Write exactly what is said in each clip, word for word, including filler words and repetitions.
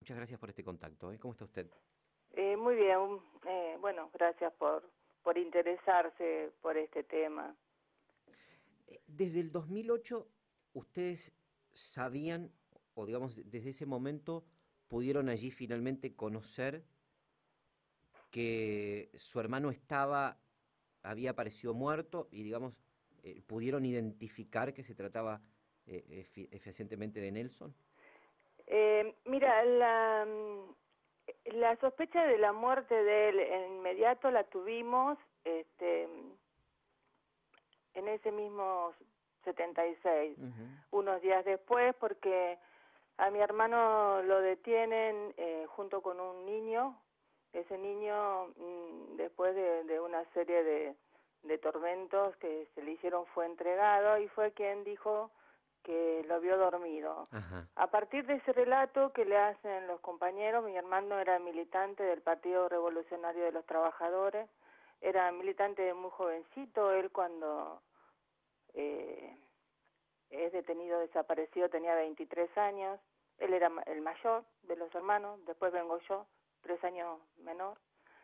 Muchas gracias por este contacto. ¿eh? ¿Cómo está usted? Eh, muy bien, eh, bueno, gracias por, por interesarse por este tema. Eh, Desde el dos mil ocho, ¿ustedes sabían, o digamos, desde ese momento, pudieron allí finalmente conocer que su hermano estaba, había aparecido muerto y, digamos, eh, pudieron identificar que se trataba eh, efi- eficientemente de Nelson? Eh, mira, la, mm, la sospecha de la muerte de él en inmediato la tuvimos este, en ese mismo setenta y seis, Ujú. unos días después, porque a mi hermano lo detienen eh, junto con un niño. Ese niño, mm, después de, de una serie de, de tormentos que se le hicieron, fue entregado y fue quien dijo que lo vio dormido. Ajá. A partir de ese relato que le hacen los compañeros, mi hermano era militante del Partido Revolucionario de los Trabajadores, era militante muy jovencito, él cuando eh, es detenido desaparecido tenía veintitrés años, él era el mayor de los hermanos, después vengo yo, tres años menor,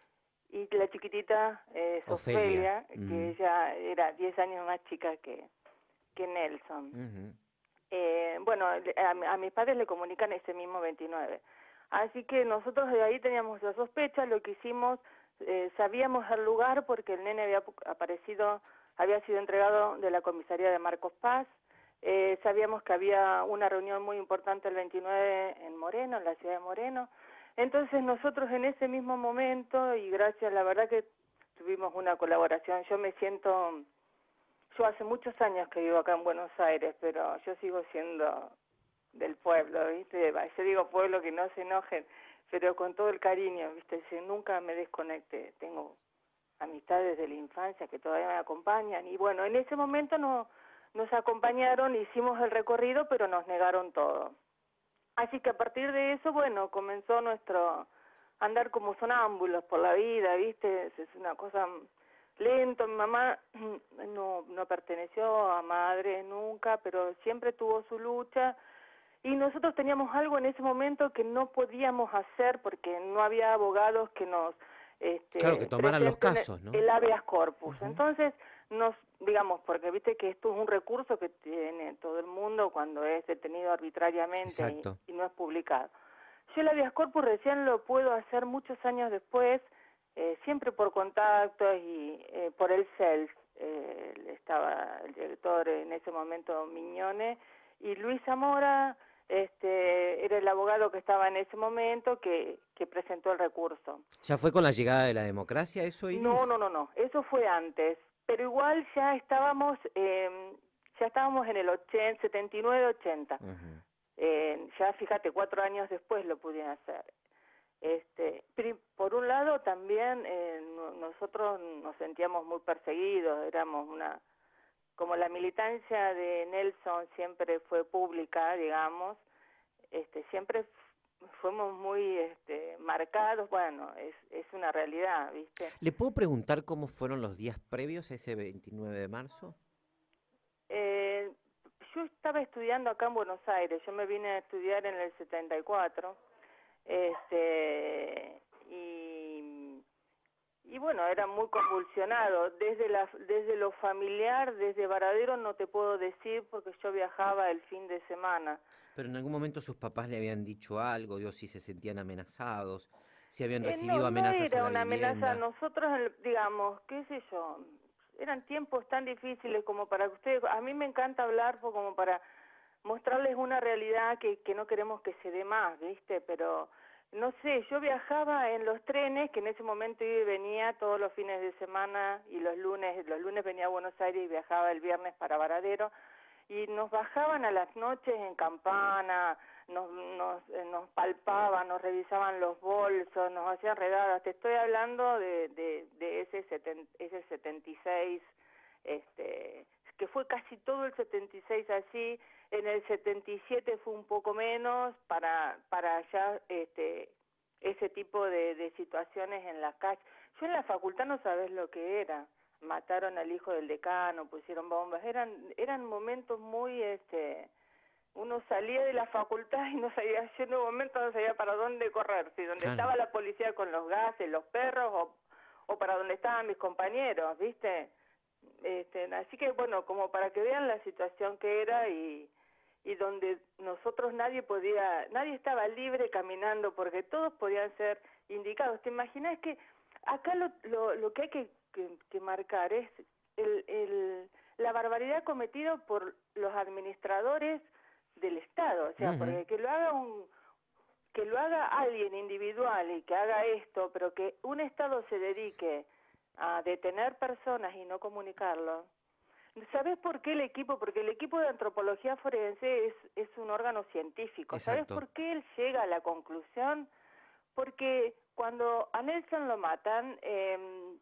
y la chiquitita es Ofelia. Ofelia, que Ujú, ella era diez años más chica que, que Nelson. ujú. Eh, bueno, a, a mis padres le comunican ese mismo veintinueve. Así que nosotros de ahí teníamos la sospecha, lo que hicimos, eh, sabíamos el lugar porque el nene había aparecido, había sido entregado de la comisaría de Marcos Paz, eh, sabíamos que había una reunión muy importante el veintinueve en Moreno, en la ciudad de Moreno. Entonces nosotros en ese mismo momento, y gracias, la verdad que tuvimos una colaboración, yo me siento... Yo hace muchos años que vivo acá en Buenos Aires, pero yo sigo siendo del pueblo, ¿viste? Va, yo digo pueblo, que no se enojen, pero con todo el cariño, ¿viste? Si nunca me desconecte. Tengo amistades de la infancia que todavía me acompañan. Y bueno, en ese momento no, nos acompañaron, hicimos el recorrido, pero nos negaron todo. Así que a partir de eso, bueno, comenzó nuestro andar como sonámbulos por la vida, ¿viste? Es es una cosa lento. Mi mamá no, no perteneció a madre nunca, pero siempre tuvo su lucha. Y nosotros teníamos algo en ese momento que no podíamos hacer porque no había abogados que nos Claro, que este, tomaran los presenten casos, ¿no? el habeas corpus. Ujú. Entonces, nos, digamos, porque viste que esto es un recurso que tiene todo el mundo cuando es detenido arbitrariamente y, Exacto. y no es publicado. Yo el habeas corpus recién lo puedo hacer muchos años después, eh, siempre por contactos y eh, por el C E L F. Eh, estaba el director en ese momento, Miñone, y Luis Zamora este, era el abogado que estaba en ese momento que, que presentó el recurso. ¿Ya fue con la llegada de la democracia eso, No, Iris? no, no, no, eso fue antes, pero igual ya estábamos, eh, ya estábamos en el ochenta, setenta y nueve ochenta. Ujú. Eh, ya fíjate, cuatro años después lo pudieron hacer. Este, pri- por un lado también eh, no- nosotros nos sentíamos muy perseguidos, éramos una, como la militancia de Nelson siempre fue pública, digamos, este, siempre f- fuimos muy este, marcados, bueno, es, es una realidad, ¿viste? ¿Le puedo preguntar cómo fueron los días previos a ese veintinueve de marzo? Eh, yo estaba estudiando acá en Buenos Aires, yo me vine a estudiar en el setenta y cuatro, este, y, y bueno, era muy convulsionado, desde, la, desde lo familiar, desde Varadero no te puedo decir porque yo viajaba el fin de semana. Pero en algún momento sus papás le habían dicho algo, digo, si se sentían amenazados, si habían Eh, no, recibido no amenazas a era la una amenaza a vivienda. nosotros, el- digamos, qué sé yo, eran tiempos tan difíciles como para que ustedes, a mí me encanta hablar pues, como para mostrarles una realidad que, que no queremos que se dé más, ¿viste? Pero, no sé, yo viajaba en los trenes, que en ese momento iba y venía todos los fines de semana y los lunes, los lunes venía a Buenos Aires y viajaba el viernes para Varadero, y nos bajaban a las noches en Campana, nos, nos, eh, nos palpaban, nos revisaban los bolsos, nos hacían redadas. Te estoy hablando de, de, de ese, seten, ese setenta y seis, este, que fue casi todo el setenta y seis así. En el setenta y siete fue un poco menos para, para allá este, ese tipo de, de situaciones en la calle. Yo en la facultad no sabés lo que era. Mataron al hijo del decano, pusieron bombas, eran eran momentos muy este uno salía de la facultad y no sabía, yo en un momento no sabía para dónde correr, si donde Claro. estaba la policía con los gases, los perros, o, o para donde estaban mis compañeros, ¿viste? Este, así que bueno, como para que vean la situación que era y, y donde nosotros nadie podía, nadie estaba libre caminando porque todos podían ser indicados. ¿Te imaginas que acá lo, lo, lo que hay que, que, que marcar es el, el, la barbaridad cometida por los administradores del Estado? O sea, Uh-huh. porque que lo haga un que lo haga alguien individual y que haga esto, pero que un Estado se dedique a detener personas y no comunicarlo. ¿Sabes por qué el equipo? Porque el equipo de antropología forense es, es un órgano científico. ¿Sabes Exacto. por qué él llega a la conclusión? Porque cuando a Nelson lo matan, eh,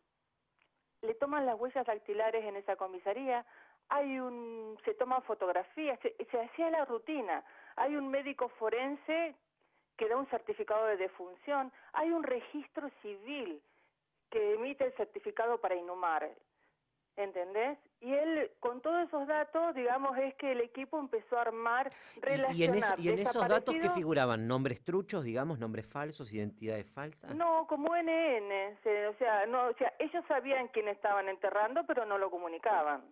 le toman las huellas dactilares en esa comisaría, hay un, se toman fotografías, se, se hacía la rutina, hay un médico forense que da un certificado de defunción, hay un registro civil que emite el certificado para inhumar, ¿entendés? Y él, con todos esos datos, digamos, es que el equipo empezó a armar, Y, y en, es- relacionar y en esos datos que desaparecidos. figuraban nombres truchos, digamos, nombres falsos, identidades falsas. No, como N N, se, o sea, no, o sea, ellos sabían quién estaban enterrando, pero no lo comunicaban.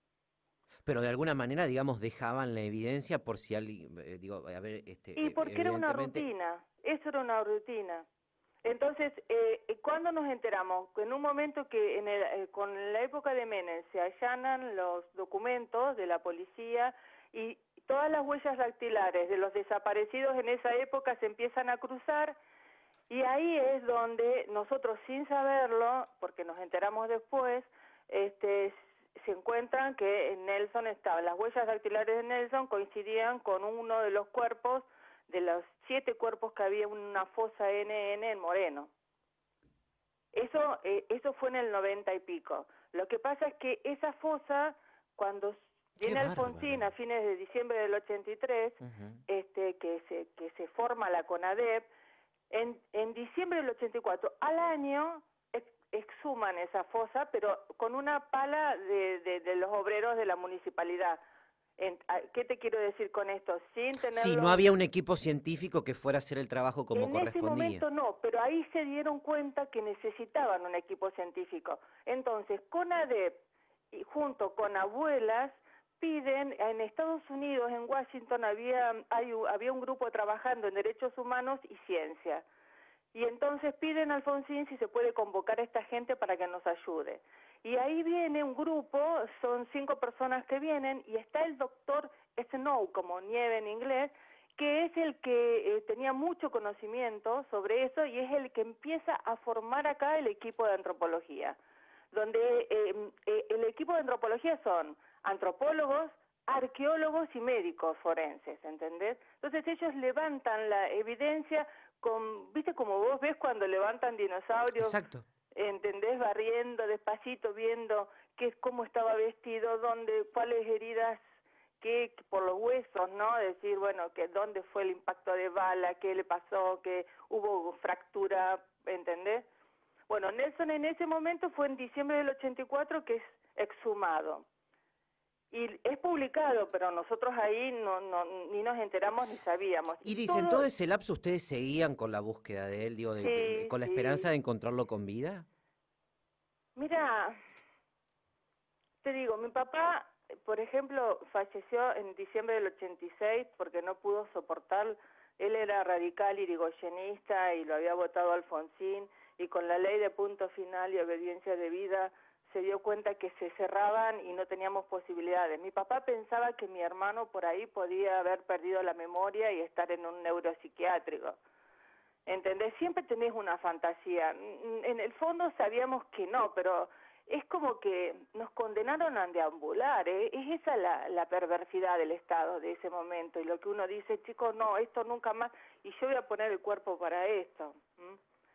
Pero de alguna manera, digamos, dejaban la evidencia por si alguien, eh, digo, a ver, este, Y eh, porque era una evidentemente, rutina, eso era una rutina. Entonces, eh, ¿cuándo nos enteramos? En un momento que en el, eh, con la época de Menem se allanan los documentos de la policía y todas las huellas dactilares de los desaparecidos en esa época se empiezan a cruzar y ahí es donde nosotros sin saberlo, porque nos enteramos después, este, se encuentran que en Nelson estaba, las huellas dactilares de Nelson coincidían con uno de los cuerpos, de los siete cuerpos que había en una fosa N N en Moreno. Eso, eh, eso fue en el noventa y pico. Lo que pasa es que esa fosa, cuando qué viene Alfonsín a bárbaro. fines de diciembre del ochenta y tres, Ujú. este, que se, que se forma la CONADEP, en, en diciembre del ochenta y cuatro, al año, ex, exhuman esa fosa, pero con una pala de, de, de los obreros de la municipalidad. En, ¿Qué te quiero decir con esto? Sin Sí, no tenerlo. había un equipo científico que fuera a hacer el trabajo como En ese correspondía. momento no, pero ahí se dieron cuenta que necesitaban un equipo científico. Entonces, CONADEP, y junto con abuelas, piden, en Estados Unidos, en Washington, había, hay, había un grupo trabajando en derechos humanos y ciencia. Y entonces piden a Alfonsín si se puede convocar a esta gente para que nos ayude. Y ahí viene un grupo, son cinco personas que vienen, y está el doctor Snow, como nieve en inglés, que es el que eh, tenía mucho conocimiento sobre eso y es el que empieza a formar acá el equipo de antropología, donde eh, eh, el equipo de antropología son antropólogos, arqueólogos y médicos forenses, ¿entendés? Entonces ellos levantan la evidencia con, ¿viste como vos ves cuando levantan dinosaurios? Exacto. ¿Entendés? Barriendo despacito, viendo qué, cómo estaba vestido, dónde, cuáles heridas, qué, por los huesos, ¿no? Decir, bueno, que dónde fue el impacto de bala, qué le pasó, que hubo fractura, ¿entendés? Bueno, Nelson en ese momento fue en diciembre del ochenta y cuatro que es exhumado. Y es publicado, pero nosotros ahí no, no, ni nos enteramos ni sabíamos. Y Iris, ¿en todo, todo ese lapso ustedes seguían con la búsqueda de él, digo, de- de- de- sí, con la esperanza sí. de encontrarlo con vida? Mira, te digo, mi papá, por ejemplo, falleció en diciembre del ochenta y seis porque no pudo soportar, él era radical irigoyenista y lo había votado Alfonsín, y con la ley de punto final y obediencia debida se dio cuenta que se cerraban y no teníamos posibilidades. Mi papá pensaba que mi hermano por ahí podía haber perdido la memoria y estar en un neuropsiquiátrico. ¿Entendés? Siempre tenés una fantasía. En el fondo sabíamos que no, pero es como que nos condenaron a deambular, ¿eh? Es esa la, la perversidad del Estado de ese momento, y lo que uno dice, chicos, no, esto nunca más, y yo voy a poner el cuerpo para esto. ¿Mm?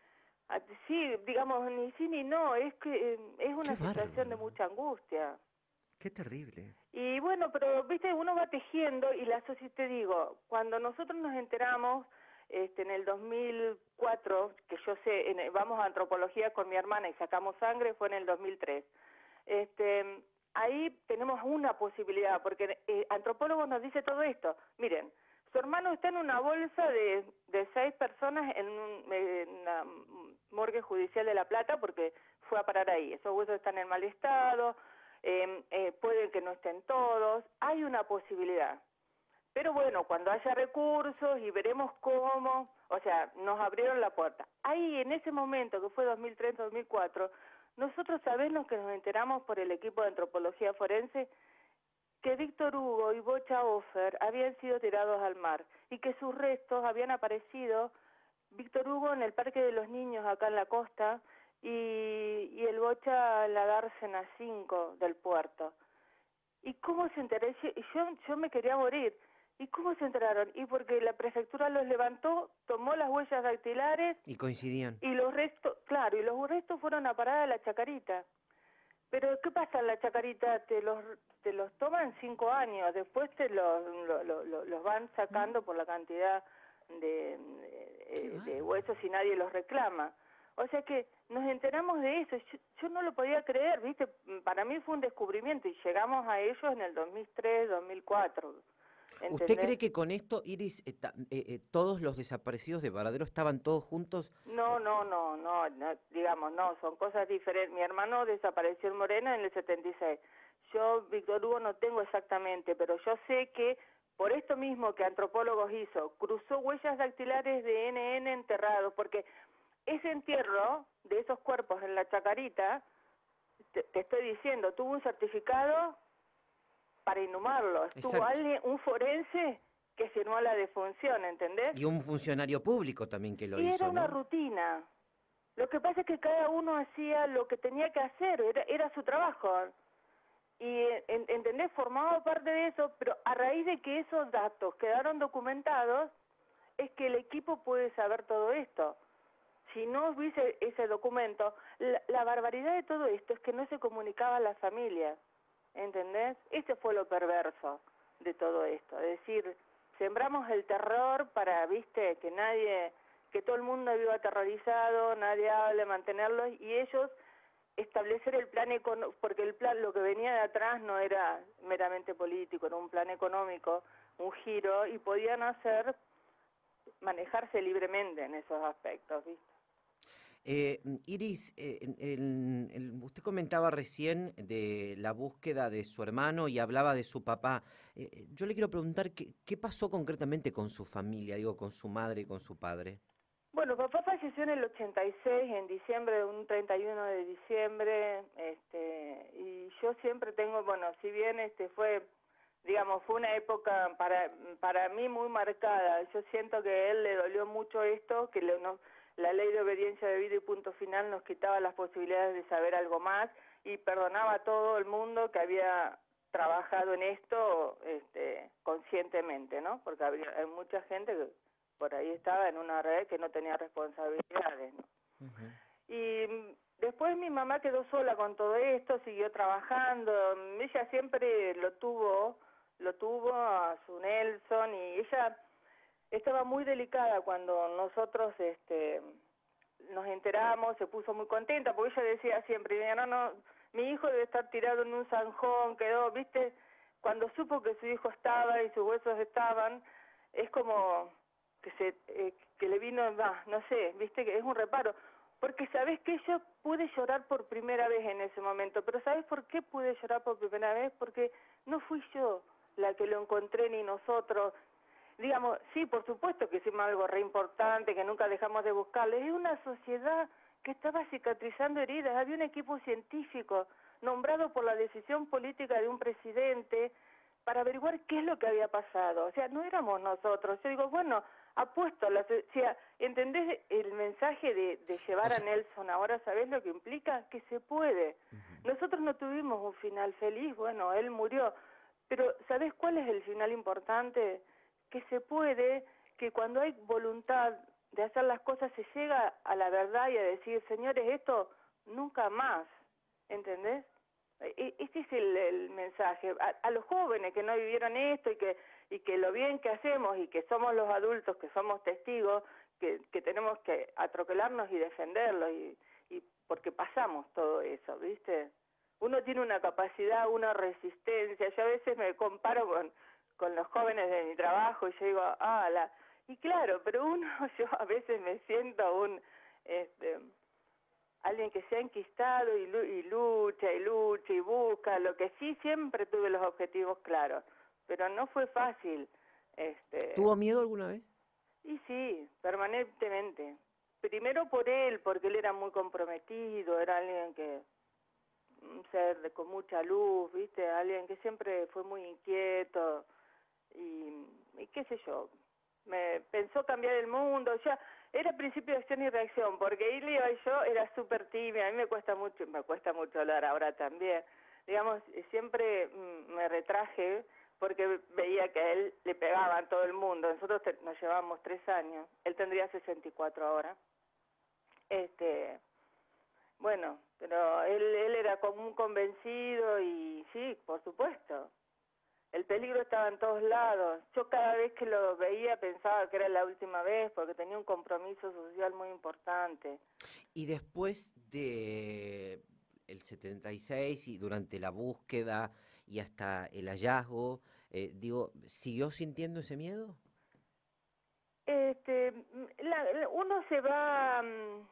Sí, digamos, ni sí ni no, es que eh, es Qué una situación de bárbaro. mucha angustia. Qué terrible. Y bueno, pero viste, uno va tejiendo y la sociedad, te digo, cuando nosotros nos enteramos este, en el dos mil cuatro, que yo sé, en, vamos a antropología con mi hermana y sacamos sangre, fue en el dos mil tres. Este, ahí tenemos una posibilidad, porque eh, antropólogos nos dice todo esto. Miren, su hermano está en una bolsa de, de seis personas en, un, en la morgue judicial de La Plata porque fue a parar ahí. Esos huesos están en mal estado, eh, eh, pueden que no estén todos, hay una posibilidad. Pero bueno, cuando haya recursos y veremos cómo, o sea, nos abrieron la puerta. Ahí, en ese momento, que fue dos mil tres, dos mil cuatro, nosotros sabemos que nos enteramos por el equipo de antropología forense que Víctor Hugo y Bocha Offer habían sido tirados al mar y que sus restos habían aparecido, Víctor Hugo en el Parque de los Niños acá en la costa y, y el Bocha en la Dársena cinco del puerto. ¿Y cómo se enteró? Y yo, yo me quería morir. ¿Y cómo se enteraron? Y porque la prefectura los levantó, tomó las huellas dactilares. Y coincidían. Y los restos, claro, y los restos fueron a parar a la Chacarita. Pero ¿qué pasa en la Chacarita? Te los te los toman cinco años, después te los, lo, lo, lo, los van sacando por la cantidad de, de, de huesos y nadie los reclama. O sea que nos enteramos de eso, yo, yo no lo podía creer, ¿viste? Para mí fue un descubrimiento y llegamos a ellos en el dos mil tres, dos mil cuatro. ¿Entendés? ¿Usted cree que con esto, Iris, eh, eh, eh, todos los desaparecidos de Varadero estaban todos juntos? No, no, no, no, no, digamos, no, son cosas diferentes. Mi hermano desapareció en Morena en el setenta y seis. Yo, Víctor Hugo, no tengo exactamente, pero yo sé que por esto mismo que antropólogos hizo, cruzó huellas dactilares de N N enterrados, porque ese entierro de esos cuerpos en la Chacarita, te, te estoy diciendo, tuvo un certificado para inhumarlos. Exacto. Tuvo alguien, un forense que firmó la defunción, ¿entendés? Y un funcionario público también que lo y hizo, era una ¿no? rutina. Lo que pasa es que cada uno hacía lo que tenía que hacer, era, era su trabajo. Y, en, ¿entendés? Formaba parte de eso, pero a raíz de que esos datos quedaron documentados, es que el equipo puede saber todo esto. Si no hubiese ese documento, la, la barbaridad de todo esto es que no se comunicaba a la familia, ¿entendés? Ese fue lo perverso de todo esto, es decir, sembramos el terror para, viste, que nadie, que todo el mundo viva aterrorizado, nadie hable, mantenerlos, y ellos establecer el plan económico, porque el plan, lo que venía de atrás no era meramente político, era un plan económico, un giro, y podían hacer, manejarse libremente en esos aspectos, ¿viste? Eh, Iris, eh, el, el, usted comentaba recién de la búsqueda de su hermano y hablaba de su papá. Eh, yo le quiero preguntar qué, qué pasó concretamente con su familia, digo, con su madre y con su padre. Bueno, papá falleció en el ochenta y seis, en diciembre, un treinta y uno de diciembre, este, y yo siempre tengo, bueno, si bien este fue, digamos, fue una época para para mí muy marcada, yo siento que a él le dolió mucho esto, que le, no, la ley de obediencia debida y punto final nos quitaba las posibilidades de saber algo más y perdonaba a todo el mundo que había trabajado en esto este, conscientemente, ¿no? Porque había, hay mucha gente que por ahí estaba en una red que no tenía responsabilidades, ¿no? Uh-huh. Y después mi mamá quedó sola con todo esto, siguió trabajando, ella siempre lo tuvo, lo tuvo a su Nelson, y ella estaba muy delicada cuando nosotros este, nos enteramos, se puso muy contenta, porque ella decía siempre, no, no, mi hijo debe estar tirado en un zanjón, quedó, viste, cuando supo que su hijo estaba y sus huesos estaban, es como que se eh, que le vino, ah, no sé, viste, que es un reparo, porque sabés que yo pude llorar por primera vez en ese momento, pero ¿sabés por qué pude llorar por primera vez? Porque no fui yo la que lo encontré ni nosotros. Digamos, sí, por supuesto que hicimos algo re importante, que nunca dejamos de buscarle. Es una sociedad que estaba cicatrizando heridas. Había un equipo científico nombrado por la decisión política de un presidente para averiguar qué es lo que había pasado. O sea, no éramos nosotros. Yo digo, bueno, apuesto a la... O sea, ¿entendés el mensaje de, de llevar o sea, a Nelson ahora? ¿Sabés lo que implica? Que se puede. Uh-huh. Nosotros no tuvimos un final feliz, bueno, él murió. Pero ¿sabés cuál es el final importante? Que se puede, que cuando hay voluntad de hacer las cosas se llega a la verdad y a decir, señores, esto nunca más, ¿entendés? Este es el, el mensaje. A, a los jóvenes que no vivieron esto y que y que lo bien que hacemos y que somos los adultos, que somos testigos, que, que tenemos que atropelarnos y defenderlo, y, y porque pasamos todo eso, ¿viste? uno tiene una capacidad, una resistencia. Yo a veces me comparo con, con los jóvenes de mi trabajo y yo digo, ah, la... y claro, pero uno, yo a veces me siento un, este, alguien que se ha enquistado y, y lucha y lucha y busca. Lo que sí, siempre tuve los objetivos claros, pero no fue fácil. Este, ¿Tuvo miedo alguna vez? y sí, permanentemente. Primero por él, porque él era muy comprometido, era alguien que, un ser de, con mucha luz, ¿viste? Alguien que siempre fue muy inquieto y, y qué sé yo, me pensó cambiar el mundo. Ya era principio de acción y reacción, porque Ilia y yo era súper tímida. A mí me cuesta mucho, me cuesta mucho hablar ahora también. Digamos, siempre me retraje porque veía que a él le pegaban todo el mundo. Nosotros te, nos llevábamos tres años, él tendría sesenta y cuatro ahora. Este, bueno, pero él, él era como un convencido y sí, por supuesto. El peligro estaba en todos lados. Yo cada vez que lo veía pensaba que era la última vez porque tenía un compromiso social muy importante. Y después de el setenta y seis y durante la búsqueda y hasta el hallazgo, eh, digo, ¿siguió sintiendo ese miedo? Este, la, la, uno se va,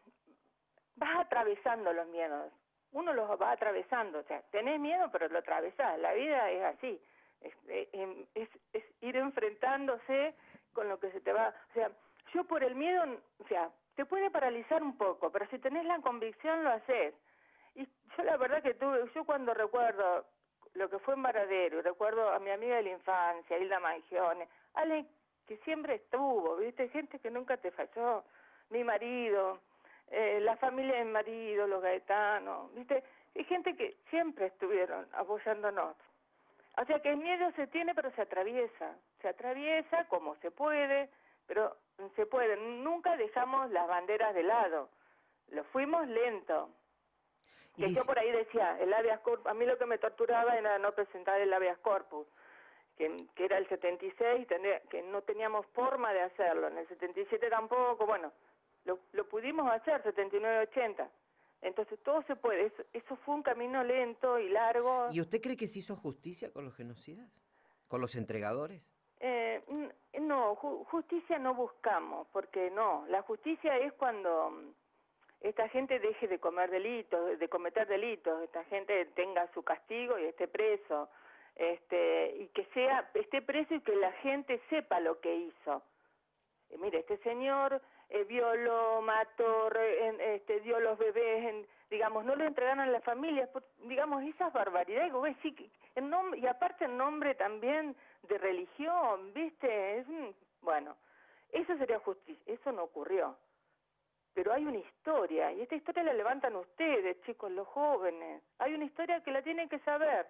vas atravesando los miedos. Uno los va atravesando. O sea, tenés miedo, pero lo atravesás. La vida es así. Es, es, es ir enfrentándose con lo que se te va. O sea, yo por el miedo, o sea, te puede paralizar un poco, pero si tenés la convicción lo haces. Y yo la verdad que tuve, yo cuando recuerdo lo que fue en Varadero, recuerdo a mi amiga de la infancia, Hilda Mangione, alguien que siempre estuvo, ¿viste? Gente que nunca te falló, mi marido, eh, la familia de mi marido, los gaetanos, ¿viste? Hay gente que siempre estuvieron apoyándonos. O sea que el miedo se tiene, pero se atraviesa. Se atraviesa como se puede, pero se puede. Nunca dejamos las banderas de lado. Lo fuimos lento. Que Iris, yo por ahí decía, el habeas corpus, a mí lo que me torturaba era no presentar el habeas corpus, que, que era el setenta y seis, tener, que no teníamos forma de hacerlo. En el setenta y siete tampoco, bueno, lo, lo pudimos hacer, setenta y nueve, ochenta. Entonces todo se puede, eso, eso fue un camino lento y largo. ¿y usted cree que se hizo justicia con los genocidas? ¿Con los entregadores? Eh, no, ju justicia no buscamos, porque no, la justicia es cuando esta gente deje de comer delitos, de cometer delitos, esta gente tenga su castigo y esté preso, este, y que sea, esté preso y que la gente sepa lo que hizo. Eh, mire, este señor eh, violó, mató, re, en, este, dio los bebés, en, digamos, no lo entregaron a las familias, por, digamos, esas barbaridades, güey, sí, en nombre, y aparte en nombre también de religión, ¿viste? Es, bueno, eso sería justicia, eso no ocurrió. Pero hay una historia, y esta historia la levantan ustedes, chicos, los jóvenes. Hay una historia que la tienen que saber.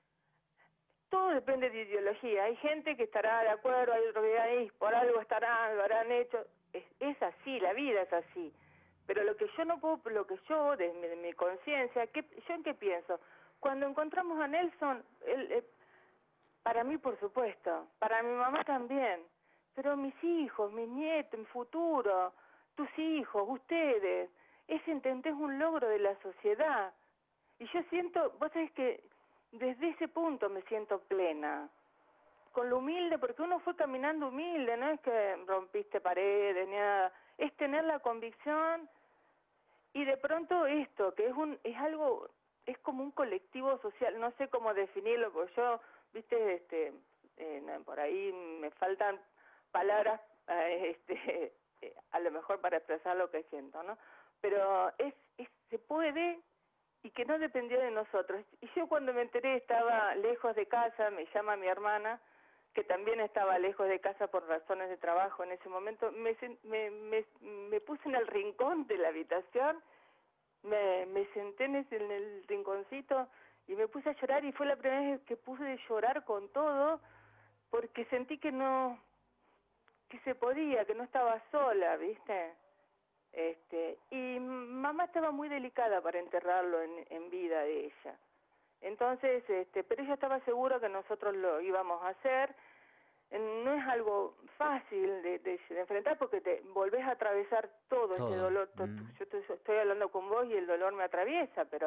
Todo depende de ideología. Hay gente que estará de acuerdo, hay otros que ahí por algo estarán, lo habrán hecho. Es, es así, la vida es así. Pero lo que yo no puedo, lo que yo, desde mi, de mi conciencia, ¿yo en qué pienso? Cuando encontramos a Nelson, él, él, para mí por supuesto, para mi mamá también, pero mis hijos, mis nietos, mi futuro, tus hijos, ustedes, ese entendés un logro de la sociedad. Y yo siento, vos sabés que desde ese punto me siento plena, con lo humilde, porque uno fue caminando humilde, no es que rompiste paredes, ni nada, es tener la convicción y de pronto esto, que es un es algo, es como un colectivo social, no sé cómo definirlo, porque yo, viste, este, eh, por ahí me faltan palabras, eh, este, eh, a lo mejor para expresar lo que siento, ¿no? Pero es, es se puede y que no dependía de nosotros. Y yo cuando me enteré estaba lejos de casa, me llama mi hermana, que también estaba lejos de casa por razones de trabajo en ese momento, me, me, me, me puse en el rincón de la habitación, me, me senté en, ese, en el rinconcito y me puse a llorar y fue la primera vez que puse llorar con todo porque sentí que no, que se podía, que no estaba sola, ¿viste? Este, y mamá estaba muy delicada para enterrarlo en, en vida de ella. Entonces, este, pero ella estaba segura que nosotros lo íbamos a hacer. No es algo fácil de, de, de enfrentar porque te volvés a atravesar todo, todo. ese dolor. Mm. Yo te, estoy hablando con vos y el dolor me atraviesa, pero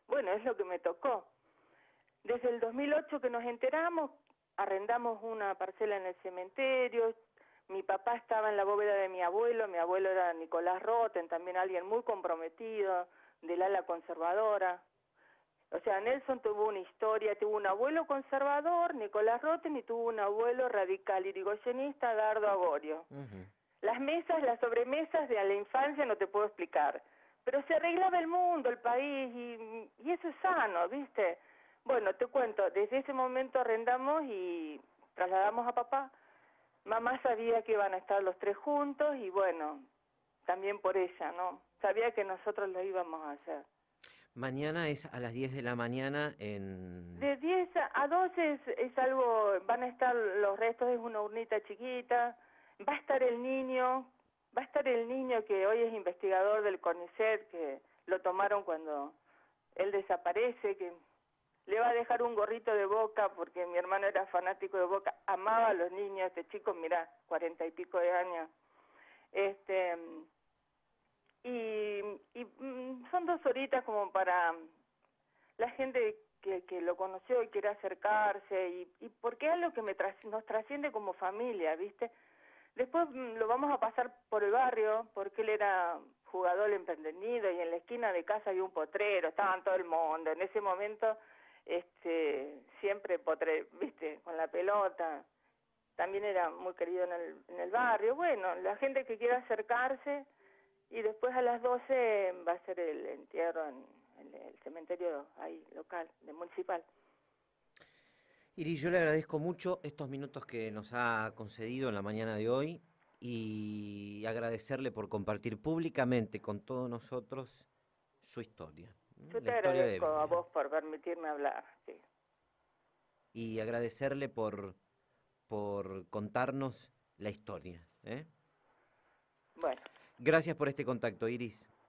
Bueno, es lo que me tocó. Desde el dos mil ocho que nos enteramos, arrendamos una parcela en el cementerio. Mi papá estaba en la bóveda de mi abuelo, mi abuelo era Nicolás Roten, también alguien muy comprometido, del ala conservadora. O sea, Nelson tuvo una historia, tuvo un abuelo conservador, Nicolás Roten, y tuvo un abuelo radical irigoyenista, Dardo Agorio. Uh-huh. Las mesas, las sobremesas de la infancia no te puedo explicar, pero se arreglaba el mundo, el país, y, y eso es sano, ¿viste? Bueno, te cuento, desde ese momento arrendamos y trasladamos a papá. Mamá sabía que iban a estar los tres juntos y bueno, también por ella, ¿no? Sabía que nosotros lo íbamos a hacer. Mañana es a las diez de la mañana en... De diez a doce es, es algo, van a estar los restos, es una urnita chiquita, va a estar el niño, va a estar el niño que hoy es investigador del CONICET, que lo tomaron cuando él desaparece, que le va a dejar un gorrito de Boca, porque mi hermano era fanático de Boca, amaba a los niños, este chico, mirá, cuarenta y pico de años, este... Y, y son dos horitas como para la gente que, que lo conoció y quiere acercarse, y, y porque es algo que me tras, nos trasciende como familia, ¿viste? Después lo vamos a pasar por el barrio, porque él era jugador empedernido y en la esquina de casa había un potrero, estaban todo el mundo, en ese momento este siempre potre, ¿viste? Con la pelota, también era muy querido en el, en el barrio. Bueno, la gente que quiera acercarse. Y después a las doce va a ser el entierro en, en el cementerio ahí local, de municipal. Iris, yo le agradezco mucho estos minutos que nos ha concedido en la mañana de hoy y agradecerle por compartir públicamente con todos nosotros su historia. Yo te agradezco a vos por permitirme hablar, sí. Y agradecerle por, por contarnos la historia, ¿eh? Bueno. Gracias por este contacto, Iris.